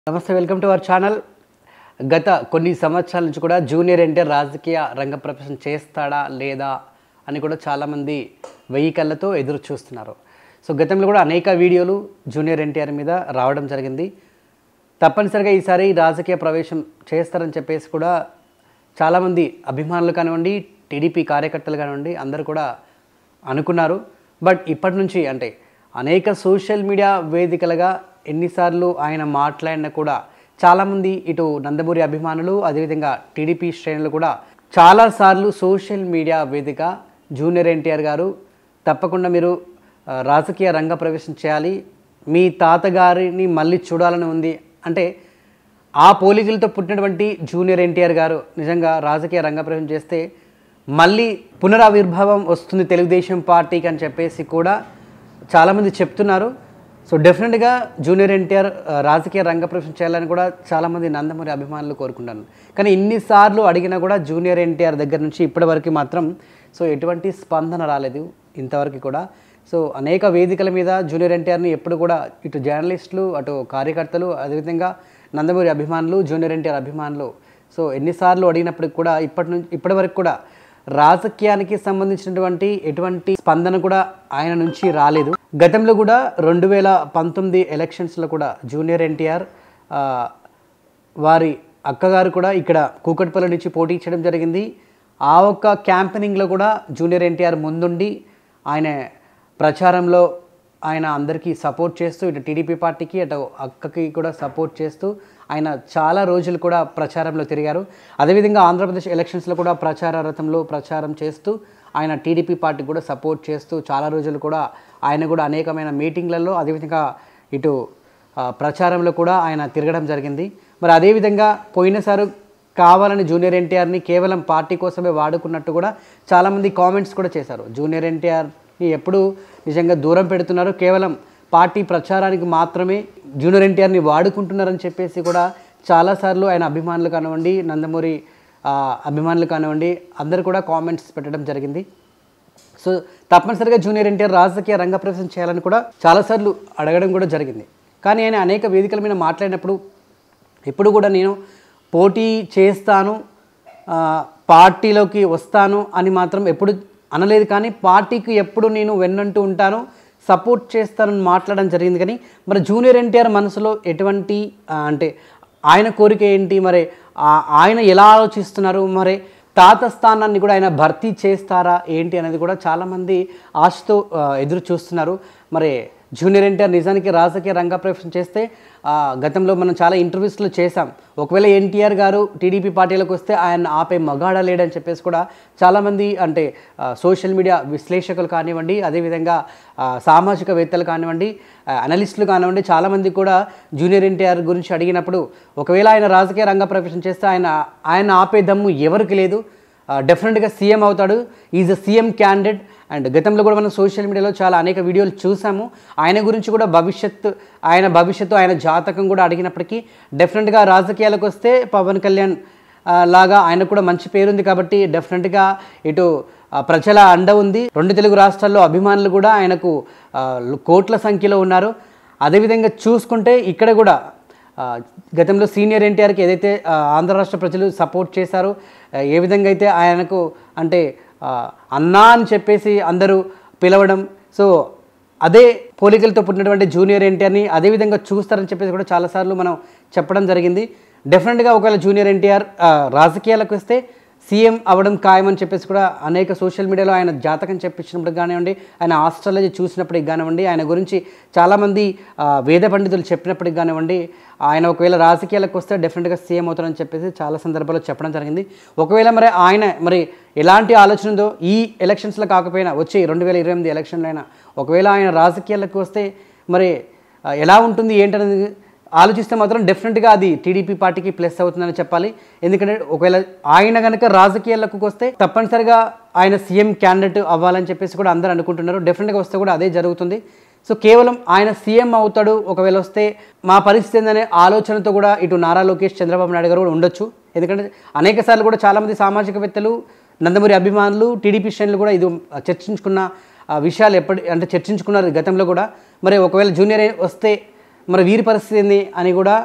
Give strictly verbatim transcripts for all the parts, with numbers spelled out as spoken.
నమస్తే, welcome to our channel. గత కొన్ని సంవత్సరాల నుంచి కూడా జూనియర్ ఎన్టీఆర్ రాజకీయ రంగ ప్రవేశం చేస్తాడా లేదా అని కూడా చాలామంది వెయ్యి కళ్ళతో ఎదురు చూస్తున్నారు. సో గతంలో కూడా అనేక వీడియోలు జూనియర్ ఎన్టీఆర్ మీద రావడం జరిగింది. తప్పనిసరిగా ఈసారి రాజకీయ ప్రవేశం చేస్తారని చెప్పేసి కూడా చాలామంది అభిమానులు కానివ్వండి, టీడీపీ కార్యకర్తలు కానివ్వండి, అందరూ కూడా అనుకున్నారు. బట్ ఇప్పటి నుంచి అంటే అనేక సోషల్ మీడియా వేదికలుగా ఎన్నిసార్లు ఆయన మాట్లాడినా కూడా చాలామంది ఇటు నందమూరి అభిమానులు, అదేవిధంగా టీడీపీ శ్రేణులు కూడా చాలాసార్లు సోషల్ మీడియా వేదిక జూనియర్ ఎన్టీఆర్ గారు తప్పకుండా మీరు రాజకీయ రంగ ప్రవేశం చేయాలి, మీ తాతగారిని మళ్ళీ చూడాలని ఉంది అంటే ఆ పోలికలతో పుట్టినటువంటి జూనియర్ ఎన్టీఆర్ గారు నిజంగా రాజకీయ రంగ ప్రవేశం చేస్తే మళ్ళీ పునరావిర్భావం వస్తుంది తెలుగుదేశం పార్టీకి అని చెప్పేసి కూడా చాలామంది చెప్తున్నారు. సో డెఫినెట్గా జూనియర్ ఎన్టీఆర్ రాజకీయ రంగ ప్రవేశం చేయాలని కూడా చాలామంది నందమూరి అభిమానులు కోరుకుంటాను. కానీ ఇన్నిసార్లు అడిగినా కూడా జూనియర్ ఎన్టీఆర్ దగ్గర నుంచి ఇప్పటివరకు మాత్రం సో ఎటువంటి స్పందన రాలేదు ఇంతవరకు కూడా. సో అనేక వేదికల మీద జూనియర్ ఎన్టీఆర్ని ఎప్పుడు కూడా ఇటు జర్నలిస్టులు, అటు కార్యకర్తలు, అదేవిధంగా నందమూరి అభిమానులు, జూనియర్ ఎన్టీఆర్ అభిమానులు సో ఎన్నిసార్లు అడిగినప్పటికి కూడా ఇప్పటి నుంచి ఇప్పటి వరకు కూడా రాజకీయానికి సంబంధించినటువంటి ఎటువంటి స్పందన కూడా ఆయన నుంచి రాలేదు. గతంలో కూడా రెండు వేల పంతొమ్మిది ఎలక్షన్స్లో కూడా జూనియర్ ఎన్టీఆర్ వారి అక్కగారు కూడా ఇక్కడ కూకట్పల్లి నుంచి పోటీ చేయడం జరిగింది. ఆ ఒక్క క్యాంపెయినింగ్లో కూడా జూనియర్ ఎన్టీఆర్ ముందుండి ఆయన ప్రచారంలో ఆయన అందరికీ సపోర్ట్ చేస్తూ ఇటు టీడీపీ పార్టీకి అటు అక్కకి కూడా సపోర్ట్ చేస్తూ ఆయన చాలా రోజులు కూడా ప్రచారంలో తిరిగారు. అదేవిధంగా ఆంధ్రప్రదేశ్ ఎలక్షన్స్లో కూడా ప్రచార రథంలో ప్రచారం చేస్తూ ఆయన టీడీపీ పార్టీకి కూడా సపోర్ట్ చేస్తూ చాలా రోజులు కూడా ఆయన కూడా అనేకమైన మీటింగ్లలో అదేవిధంగా ఇటు ప్రచారంలో కూడా ఆయన తిరగడం జరిగింది. మరి అదేవిధంగా పోయినసారి కావాలని జూనియర్ ఎన్టీఆర్ని కేవలం పార్టీ కోసమే వాడుకున్నట్టు కూడా చాలామంది కామెంట్స్ కూడా చేశారు. జూనియర్ ఎన్టీఆర్ని ఎప్పుడు నిజంగా దూరం పెడుతున్నారు, కేవలం పార్టీ ప్రచారానికి మాత్రమే జూనియర్ ఎన్టీఆర్ని వాడుకుంటున్నారని చెప్పేసి కూడా చాలాసార్లు ఆయన అభిమానులు కానివ్వండి, నందమూరి అభిమానులు కానివ్వండి అందరూ కూడా కామెంట్స్ పెట్టడం జరిగింది. సో తప్పనిసరిగా జూనియర్ ఎన్టీఆర్ రాజకీయ రంగ ప్రవేశం చేయాలని కూడా చాలాసార్లు అడగడం కూడా జరిగింది. కానీ ఆయన అనేక వేదికల మీద మాట్లాడినప్పుడు ఎప్పుడు కూడా నేను పోటీ చేస్తాను, పార్టీలోకి వస్తాను అని మాత్రం ఎప్పుడు అనలేదు. కానీ పార్టీకి ఎప్పుడు నేను వెన్నంటూ ఉంటాను, సపోర్ట్ చేస్తానని మాట్లాడడం జరిగింది. కానీ మరి జూనియర్ ఎన్టీఆర్ మనసులో ఎటువంటి అంటే ఆయన కోరిక ఏంటి, మరి ఆయన ఎలా ఆలోచిస్తున్నారు, మరి తాత స్థానాన్ని కూడా ఆయన భర్తీ చేస్తారా ఏంటి అనేది కూడా చాలామంది ఆశతో ఎదురు చూస్తున్నారు. మరి జూనియర్ ఎన్టీఆర్ నిజానికి రాజకీయ రంగ ప్రవేశం చేస్తే గతంలో మనం చాలా ఇంటర్వ్యూస్లో చేసాం, ఒకవేళ ఎన్టీఆర్ గారు టీడీపీ పార్టీలకు వస్తే ఆయన ఆపే మగాడ లేడని చెప్పేసి కూడా చాలామంది అంటే సోషల్ మీడియా విశ్లేషకులు కానివ్వండి, అదేవిధంగా సామాజికవేత్తలు కానివ్వండి, అనలిస్టులు కానివ్వండి, చాలామంది కూడా జూనియర్ ఎన్టీఆర్ గురించి అడిగినప్పుడు ఒకవేళ ఆయన రాజకీయ రంగ ప్రవేశం చేస్తే ఆయన ఆయన ఆపే దమ్ము ఎవరికి లేదు, డెఫినెట్గా సీఎం అవుతాడు, is a CM candidate. And గతంలో కూడా మనం సోషల్ మీడియాలో చాలా అనేక వీడియోలు చూసాము. ఆయన గురించి కూడా భవిష్యత్తు ఆయన భవిష్యత్తు ఆయన జాతకం కూడా అడిగినప్పటికీ డెఫినెట్గా రాజకీయాలకు వస్తే పవన్ కళ్యాణ్ లాగా ఆయనకు కూడా మంచి పేరుంది కాబట్టి డెఫినెట్గా ఇటు ప్రజల అండ ఉంది. రెండు తెలుగు రాష్ట్రాల్లో అభిమానులు కూడా ఆయనకు కోట్ల సంఖ్యలో ఉన్నారు. అదేవిధంగా చూసుకుంటే ఇక్కడ కూడా గతంలో సీనియర్ ఎన్టీఆర్కి ఏదైతే ఆంధ్ర రాష్ట్ర ప్రజలు సపోర్ట్ చేశారో, ఏ విధంగా అయితే ఆయనకు అంటే అన్నా అని చెప్పేసి అందరూ పిలవడం, సో అదే పోలికలతో పుట్టినటువంటి జూనియర్ ఎన్టీఆర్ని అదేవిధంగా చూస్తారని చెప్పేసి కూడా చాలాసార్లు మనం చెప్పడం జరిగింది. డెఫినెట్గా ఒకవేళ జూనియర్ ఎన్టీఆర్ రాజకీయాలకు వస్తే సీఎం అవ్వడం ఖాయమని చెప్పేసి కూడా అనేక సోషల్ మీడియాలో ఆయన జాతకం చెప్పించినప్పుడు కానివ్వండి, ఆయన ఆస్ట్రాలజీ చూసినప్పటికి కానివ్వండి, ఆయన గురించి చాలామంది వేద పండితులు చెప్పినప్పటికి కానివ్వండి, ఆయన ఒకవేళ రాజకీయాలకు వస్తే డెఫినెట్గా సీఎం అవుతారని చెప్పేసి చాలా సందర్భాల్లో చెప్పడం జరిగింది. ఒకవేళ మరి ఆయన మరి ఎలాంటి ఆలోచన ఉందో ఈ ఎలక్షన్స్లో కాకపోయినా వచ్చే రెండు వేల ఇరవై ఎనిమిది ఎలక్షన్లో అయినా ఒకవేళ ఆయన రాజకీయాలకు వస్తే మరి ఎలా ఉంటుంది ఏంటనేది ఆలోచిస్తే మాత్రం డెఫినెట్గా అది టీడీపీ పార్టీకి ప్లస్ అవుతుందని చెప్పాలి. ఎందుకంటే ఒకవేళ ఆయన కనుక రాజకీయాలకు వస్తే తప్పనిసరిగా ఆయన సీఎం క్యాండిడేట్ అవ్వాలని చెప్పేసి కూడా అందరూ అనుకుంటున్నారు. డెఫినెట్గా వస్తే కూడా అదే జరుగుతుంది. సో కేవలం ఆయన సీఎం అవుతాడు ఒకవేళ వస్తే మా పరిస్థితి ఏందనే ఆలోచనతో కూడా ఇటు నారా లోకేష్, చంద్రబాబు నాయుడు గారు కూడా ఉండొచ్చు. ఎందుకంటే అనేక సార్లు కూడా చాలామంది సామాజికవేత్తలు, నందమూరి అభిమానులు, టీడీపీ శ్రేణులు కూడా ఇది చర్చించుకున్న విషయాలు ఎప్పటి అంటే చర్చించుకున్నారు గతంలో కూడా. మరి ఒకవేళ జూనియర్ వస్తే మరి వీరి పరిస్థితి ఏంది అని కూడా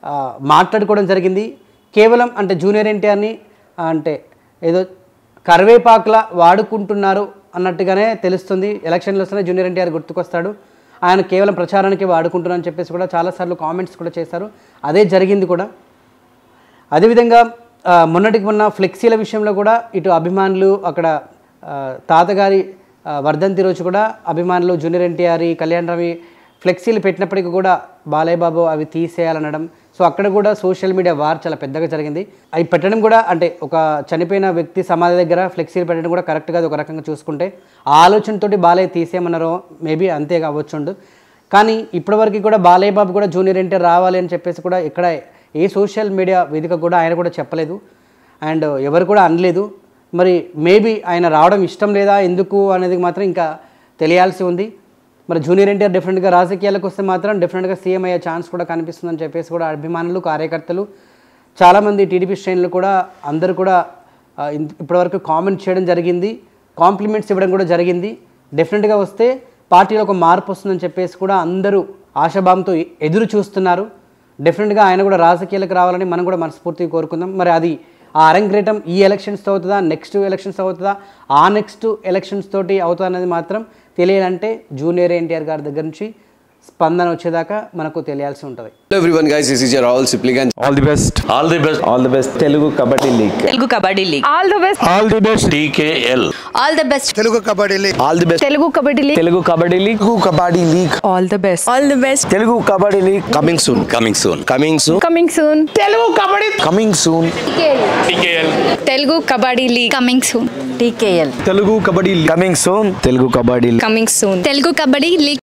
మాట్లాడుకోవడం జరిగింది. కేవలం అంటే జూనియర్ ఎన్టీఆర్ని అంటే ఏదో కరివేపాకులా వాడుకుంటున్నారు అన్నట్టుగానే తెలుస్తుంది. ఎలక్షన్లు వస్తేనే జూనియర్ ఎన్టీఆర్ గుర్తుకొస్తాడు, ఆయన కేవలం ప్రచారానికి వాడుకుంటున్నారని చెప్పేసి కూడా చాలాసార్లు కామెంట్స్ కూడా చేశారు. అదే జరిగింది కూడా. అదేవిధంగా మొన్నటికి మొన్న ఫ్లెక్సీల విషయంలో కూడా ఇటు అభిమానులు అక్కడ తాతగారి వర్ధంతి రోజు కూడా అభిమానులు జూనియర్ ఎన్టీఆర్ కళ్యాణ్ రవి ఫ్లెక్సీలు పెట్టినప్పటికీ కూడా బాలయ్య బాబు అవి తీసేయాలనడం, సో అక్కడ కూడా సోషల్ మీడియా వార్ చాలా పెద్దగా జరిగింది. అవి పెట్టడం కూడా అంటే ఒక చనిపోయిన వ్యక్తి సమాధి దగ్గర ఫ్లెక్సీలు పెట్టడం కూడా కరెక్ట్ కాదు ఒక రకంగా చూసుకుంటే. ఆ ఆలోచనతోటి బాలయ్య తీసేయమన్నారో మేబీ అంతే కావచ్చుండు. కానీ ఇప్పటివరకు కూడా బాలయ్య బాబు కూడా జూనియర్ ఎన్టీఆర్ రావాలి అని చెప్పేసి కూడా ఇక్కడ ఏ సోషల్ మీడియా వేదిక కూడా ఆయన కూడా చెప్పలేదు అండ్ ఎవరు కూడా అనలేదు. మరి మేబీ ఆయన రావడం ఇష్టం లేదా ఎందుకు అనేది మాత్రం ఇంకా తెలియాల్సి ఉంది. మరి జూనియర్ ఎన్టీఆర్ డెఫినెట్గా రాజకీయాలకు వస్తే మాత్రం డెఫినెట్గా సీఎం అయ్యే ఛాన్స్ కూడా కనిపిస్తుందని చెప్పేసి కూడా అభిమానులు కార్యకర్తలు చాలామంది టీడీపీ శ్రేణులు కూడా అందరూ కూడా ఇప్పటివరకు కామెంట్ చేయడం జరిగింది, కాంప్లిమెంట్స్ ఇవ్వడం కూడా జరిగింది. డెఫినెట్గా వస్తే పార్టీలో ఒక మార్పు వస్తుందని చెప్పేసి కూడా అందరూ ఆశాభావంతో ఎదురు చూస్తున్నారు. డెఫినెట్గా ఆయన కూడా రాజకీయాలకు రావాలని మనం కూడా మనస్ఫూర్తిగా కోరుకుందాం. మరి అది ఆ అరంగేటం ఈ ఎలక్షన్స్తో అవుతుందా, నెక్స్ట్ ఎలక్షన్స్ అవుతుందా, ఆ నెక్స్ట్ ఎలక్షన్స్ తోటి అవుతుందా అనేది మాత్రం తెలియాలంటే జూనియర్ ఎన్టీఆర్ గారి దగ్గర నుంచి స్పందన వచ్చేదాకా మనకు తెలియాల్సి ఉంటుంది. Hello everyone guys, this is your Rahul Sipligan. All the best. All the best. All the best. Telugu Kabaddi League. Telugu Kabaddi League. All the best. All the best. T K L. All the best. Telugu Kabaddi League. All the best. Telugu Kabaddi League. Telugu Kabaddi League. Telugu Kabaddi League. All the best. All the best. Telugu Kabaddi League. Coming soon. Coming soon. Coming soon. Coming soon. Telugu Kabaddi. Coming soon. T K L. Telugu Kabaddi League. Coming soon. T K L. Telugu Kabaddi League. Coming soon. Telugu Kabaddi League. Coming soon. Telugu Kabaddi League.